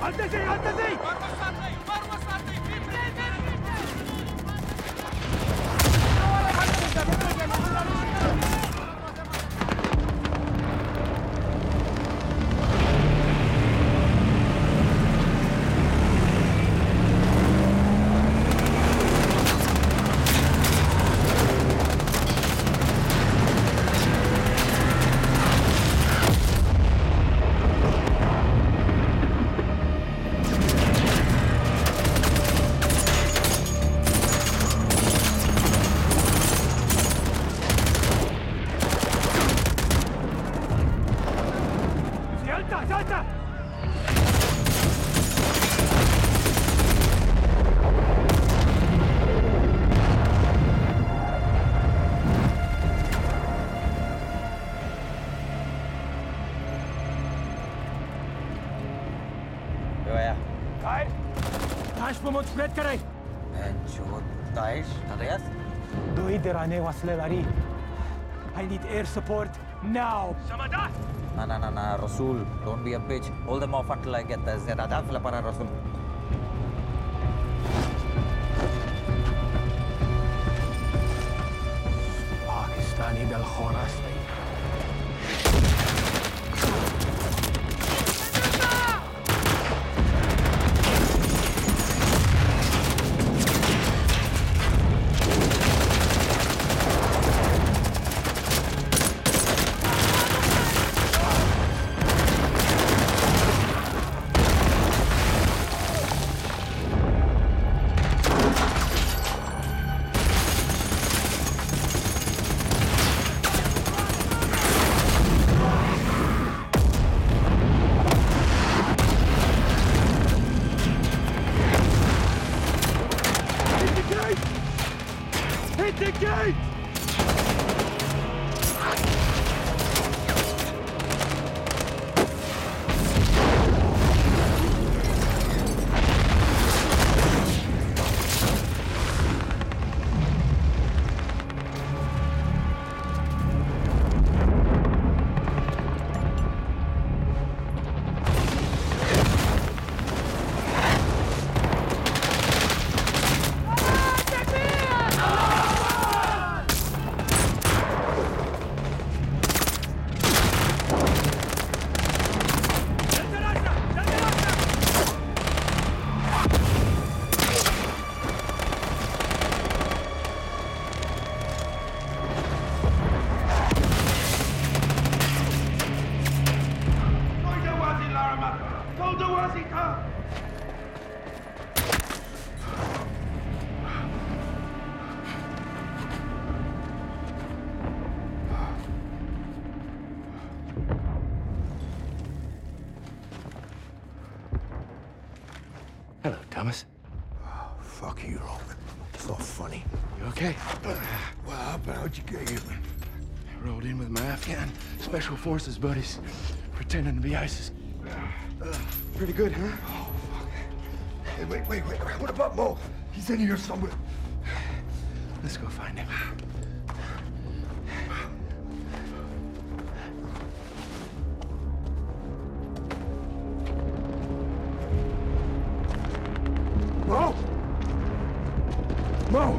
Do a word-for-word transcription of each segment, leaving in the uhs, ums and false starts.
Spread करे जो Daesh नरेस दो इधर आने वाले लड़ी I need air support now Samada Na na na na Rasul don't be a bitch hold them off until I get the zerada para Rasul Pakistani del Khorasani Hello, Thomas. Oh, fuck you, Roman. It's not funny. You okay? Well, how'd you get here? I rolled in with my Afghan Special Forces buddies, pretending to be ISIS. Uh, pretty good, huh? Oh, fuck. Hey, wait, wait, wait. What about Mo? He's in here somewhere. Let's go find him. Mo! Mo!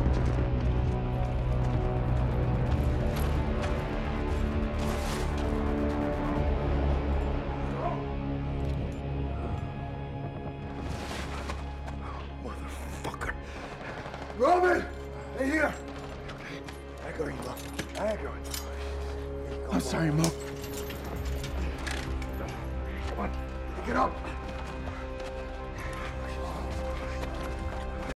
Motherfucker! Roman! Hey, here! I got you, look. I got you. I'm sorry, Mo. Come on, pick it up.